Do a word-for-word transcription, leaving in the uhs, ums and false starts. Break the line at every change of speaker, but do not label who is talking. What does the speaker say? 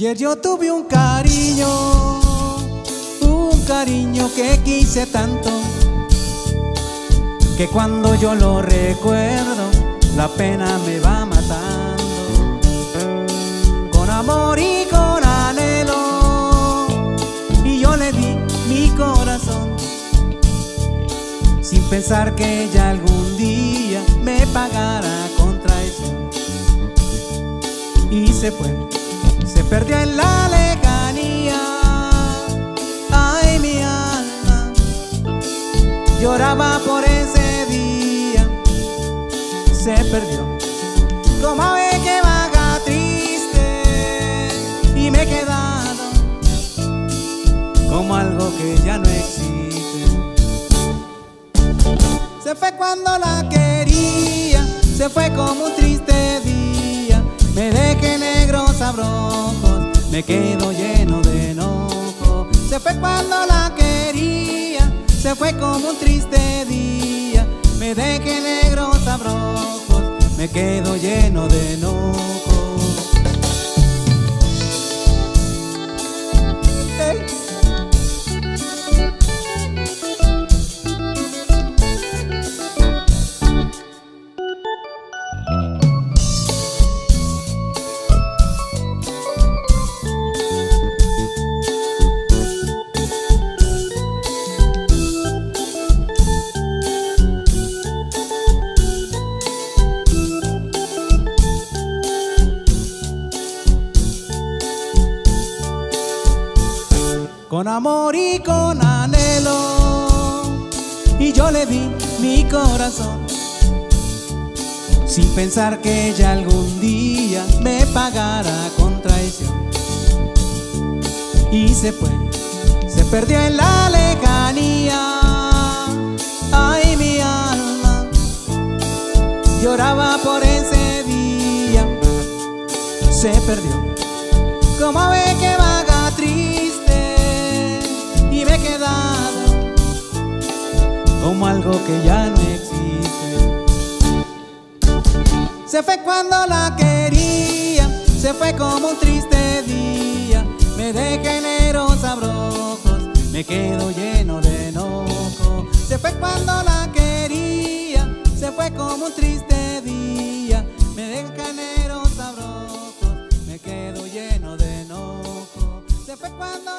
Ayer yo tuve un cariño, un cariño que quise tanto, que cuando yo lo recuerdo, la pena me va matando. Con amor y con anhelo, y yo le di mi corazón, sin pensar que ella algún día me pagara con traición. Y se fue, se perdió en la lejanía. Ay, mi alma lloraba por ese día. Se perdió como ave que vaga triste, y me he quedado como algo que ya no existe. Se fue cuando la quería, se fue como un triste día. Me dejé negros abrojos, me quedo lleno de enojo. Se fue cuando la quería, se fue como un triste día. Me dejé negros abrojos, me quedo lleno de enojo. Hey. Con amor y con anhelo, y yo le di mi corazón, sin pensar que ella algún día me pagara con traición. Y se fue, se perdió en la lejanía. Ay, mi alma lloraba por ese día. Se perdió como ave que vaga triste, y me he quedado como algo que ya no existe. Se fue cuando la quería, se fue como un triste día. Me dejé negros abrojos, me quedo lleno de enojo. Se fue cuando la quería, se fue como un triste día. Me dejé negros abrojos, me quedo lleno de enojo. Se fue cuando